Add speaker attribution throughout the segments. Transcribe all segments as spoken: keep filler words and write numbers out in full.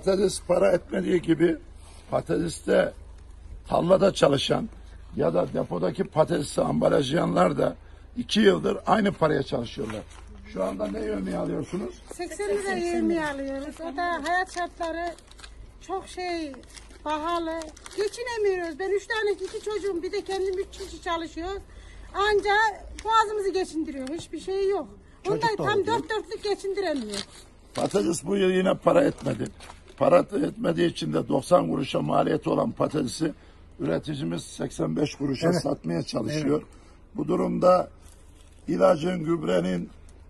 Speaker 1: patates para etmediği gibi patateste tarlada çalışan ya da depodaki patatesi ambalajlayanlar da iki yıldır aynı paraya çalışıyorlar. Şu anda ne yemeği alıyorsunuz?
Speaker 2: seksen lira yemeği alıyoruz. O da hayat şartları çok şey pahalı. Geçinemiyoruz. Ben üç tane iki çocuğum, bir de kendim üç kişi çalışıyoruz. Anca boğazımızı geçindiriyor. Hiçbir şey yok. Onda tam dört dörtlük geçindiremiyor.
Speaker 1: Patates bu yıl yine para etmedi. Para etmediği için de doksan kuruşa maliyeti olan patatesi üreticimiz seksen beş kuruşa
Speaker 3: Evet.
Speaker 1: satmaya çalışıyor. Evet. Bu durumda ilacın, gübrenin,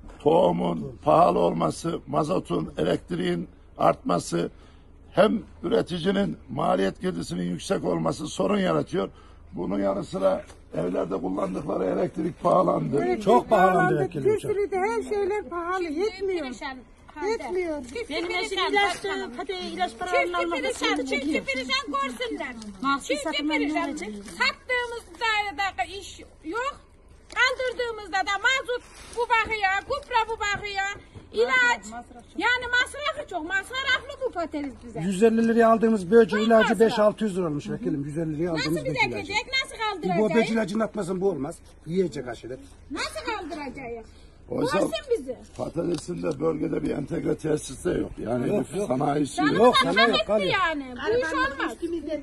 Speaker 1: tohumun pahalı olması, mazotun, elektriğin artması, hem üreticinin maliyet girdisinin yüksek olması sorun yaratıyor. Bunun yanı sıra evlerde kullandıkları elektrik pahalandı.
Speaker 2: Evet,
Speaker 3: Çok pahalandı elektrik.
Speaker 2: Bir sürü de her şeyler pahalı. Yetmiyor. Yetmiyor.
Speaker 4: Benim eşim ilaç, hadi ilaç paralarını almak için çiftçi perişan görsünler. Çiftçi perişan. Sattığımızda da iş yok. Kaldırdığımızda da mazot bu bakıyor, kupra bu bakıyor, ilaç. Yani masrafı çok, masraflı bu patates bize.
Speaker 3: yüz elli liraya aldığımız böce
Speaker 4: Çok
Speaker 3: ilacı
Speaker 4: fazla.
Speaker 3: beş altı yüz lira olmuş vekilim. yüz elli liraya aldığımız
Speaker 4: Nasıl
Speaker 3: böce
Speaker 4: bize
Speaker 3: ilacı.
Speaker 4: gidecek, nasıl
Speaker 3: Bu böce
Speaker 4: kaldıracağız?
Speaker 3: ilacını atmasın bu olmaz. Yiyecek aşırı.
Speaker 4: Nasıl kaldıracağız?
Speaker 1: Oysa
Speaker 4: Görsün bizi.
Speaker 1: patatesin de bölgede bir entegre tesis de yok. Yani
Speaker 3: Yok,
Speaker 1: bir
Speaker 3: yok.
Speaker 1: sanayisi
Speaker 4: Canımız
Speaker 1: yok.
Speaker 3: sana
Speaker 4: akşam
Speaker 3: yok,
Speaker 4: etti
Speaker 3: kalıyor.
Speaker 4: yani. Bu iş olmaz.
Speaker 2: Üstümüzde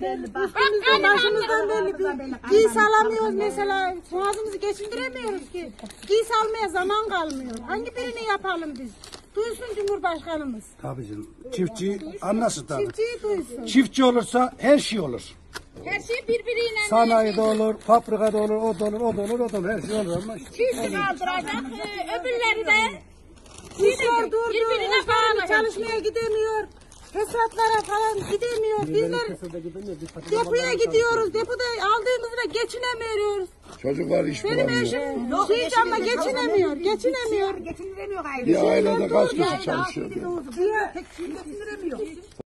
Speaker 2: başımızdan belli bir giysi alamıyoruz mesela. Boğazımızı geçindiremiyoruz ki. Giysi almaya zaman kalmıyor. Hangi birini yapalım biz? Duysun Cumhurbaşkanımız.
Speaker 3: Tabii canım. Çiftçi anlasın tabii.
Speaker 2: Çiftçiyi duysun.
Speaker 3: Çiftçi olursa her şey olur.
Speaker 4: Her şey birbiriyle.
Speaker 3: Sanayide olur, fabrikada olur, o da olur, o da olur, o da olur. Her şey olur ama işte.
Speaker 4: Çiftçi kaldıracak, e, öbürleri de
Speaker 2: Kuşlar durdu.
Speaker 4: birbirine
Speaker 2: Eşlerimiz
Speaker 4: bağlı.
Speaker 2: çalışmaya gidemiyor. Fesatlara falan gidemiyor. Bizler depoya gidiyoruz. Depoda aldığımızda geçinemiyoruz.
Speaker 1: Çocuklar iş
Speaker 2: Benim
Speaker 1: bulamıyor.
Speaker 2: eşim şey ama geçinemiyor. Geçinemiyor.
Speaker 5: Geçindiremiyor gayrı.
Speaker 1: Bir ailede kaç kişi çalışıyor?
Speaker 5: Tek şey geçindiremiyor.